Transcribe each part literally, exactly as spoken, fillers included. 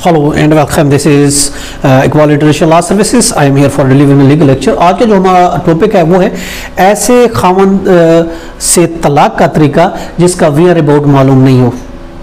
Hello and welcome. This is uh, Iqbal International Law Services. I am here for delivering a legal lecture. आज का जो हमारा topic है वो है ऐसे खामन से तलाक का तरीका जिसका वेयर अबाउट मालूम नहीं हो.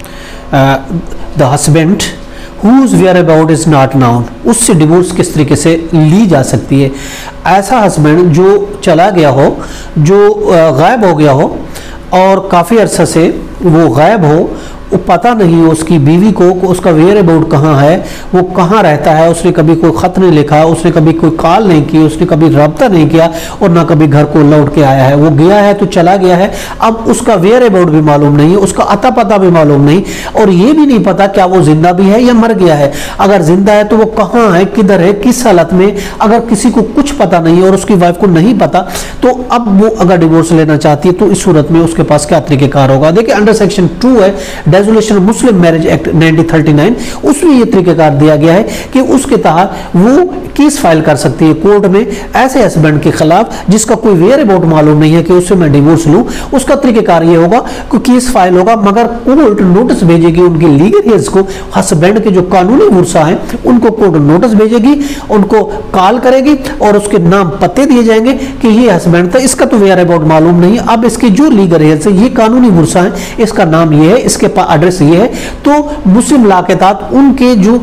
The husband whose whereabout is not known, उससे डिवोर्स किस तरीके से ली जा सकती है. ऐसा हस्बैंड जो चला गया हो, जो गायब हो गया हो और काफ़ी अरसा से वो गायब हो, वो पता नहीं हो उसकी बीवी को उसका वेयर अबाउट कहाँ है, वो कहाँ रहता है, उसने कभी कोई ख़त नहीं लिखा, उसने कभी कोई कॉल नहीं की, उसने कभी रब्ता नहीं किया और ना कभी घर को लौट के आया है. वो गया है तो चला गया है. अब उसका वेयर अबाउट भी मालूम नहीं है, उसका अता पता भी मालूम नहीं और ये भी नहीं पता क्या वो जिंदा भी है या मर गया है. अगर जिंदा है तो वो कहाँ है, किधर है, किस हालत में, अगर किसी को कुछ पता नहीं है और उसकी वाइफ को नहीं पता, तो अब वो अगर डिवोर्स लेना चाहती है तो इस सूरत में उसके पास क्या तरीक़ेकार होगा. देखिए अंडर सेक्शन टू है resolution Muslim marriage act nineteen thirty nine, उसमें यह तरीकेकार दिया गया है कि उसके तहत वो केस फाइल कर सकती है कोर्ट में ऐसे हस्बैंड के खिलाफ जिसका कोई वेयर अबाउट मालूम नहीं है कि उससे मैं डिवोर्स लूं. उसका तरीकेकार ये होगा कि केस फाइल होगा, मगर कोर्ट नोटिस भेजेगी उनकी लीगल हेयर्स को, हस्बैंड के जो कानूनी वर्सा हैं उनको कोर्ट नोटिस भेजेगी, उनको कॉल करेगी और उसके नाम पते दिए जाएंगे कि ये हस्बैंड था, इसका तो वेयर अबाउट मालूम नहीं है. अब इसके जो लीगल हेयर्स है, ये कानूनी वर्सा है, इसका नाम ये है, इसके पास एड्रेस ये है, तो मुस्लिम लॉ के तहत उनके जो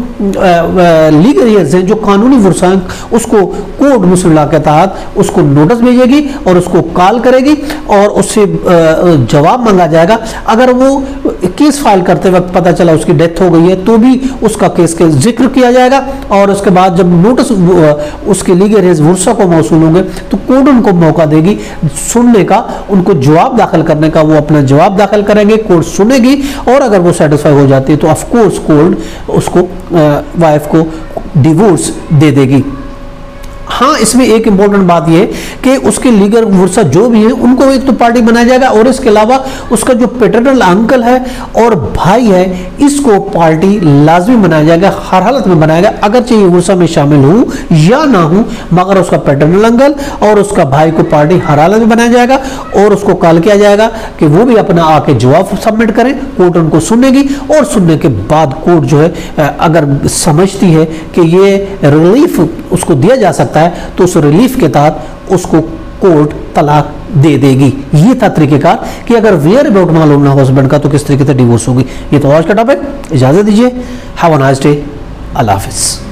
लीगल हेयर्स हैं, जो कानूनी वर्सा हैं, उसको कोर्ट मुस्लिम लॉ के तहत उसको नोटिस भेजेगी और उसको कॉल करेगी और उससे जवाब मांगा जाएगा. अगर वो केस फाइल करते वक्त पता चला उसकी डेथ हो गई है तो भी उसका केस के जिक्र किया जाएगा और उसके बाद जब नोटिस उसके लीगल हेयर्स वर्सा को मौसूल होंगे तो कोर्ट उनको मौका देगी सुनने का, उनको जवाब दाखिल करने का. वो अपना जवाब दाखिल करेंगे, कोर्ट सुनेगी और अगर वो सेटिस्फाई हो जाती है तो ऑफ कोर्स कोर्ट उसको वाइफ को डिवोर्स दे देगी. हाँ, इसमें एक इंपॉर्टेंट बात यह है कि उसके लीगल वर्सा जो भी है उनको एक तो पार्टी बनाया जाएगा और इसके अलावा उसका जो पैटर्नल अंकल है और भाई है इसको पार्टी लाजमी बनाया जाएगा, हर हालत में बनाया जाएगा. अगर चाहिए वर्सा में शामिल हूँ या ना हूँ, मगर उसका पैटर्नल अंकल और उसका भाई को पार्टी हर हालत में बनाया जाएगा और उसको कॉल किया जाएगा कि वो भी अपना आके जवाब सबमिट करें. कोर्ट उनको सुनेगी और सुनने के बाद कोर्ट जो है अगर समझती है कि ये रिलीफ उसको दिया जा सकता है तो उस रिलीफ के तहत उसको कोर्ट तलाक दे देगी. ये था तरीकेकार कि अगर वेयर अबाउट मालूम ना हो हस्बैंड का तो किस तरीके से डिवोर्स होगी. ये तो आज का टॉपिक. इजाजत दीजिए. Have a nice day. Allah Hafiz.